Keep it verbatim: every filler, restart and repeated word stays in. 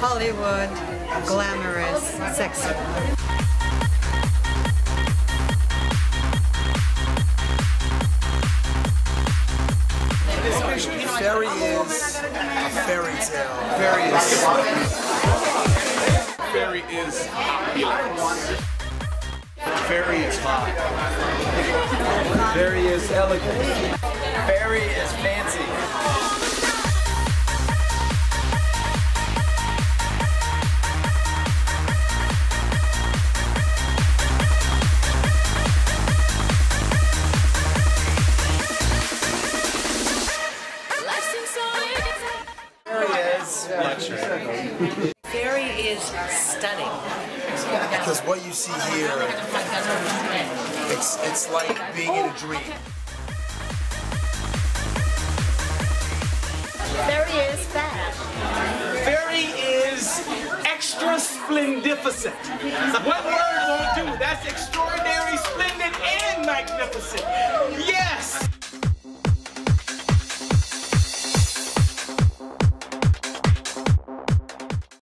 Hollywood, glamorous, sexy. Feri is a fairy tale. Feri is Feri is opulence. Feri is hot. Feri is elegant. Feri is fancy. Luxury. Feri is stunning. Because what you see here, it's it's like being in a dream. Feri is fat. Feri is extra splendificent. One word won't do. That's extraordinary, splendid, and magnificent. Yeah!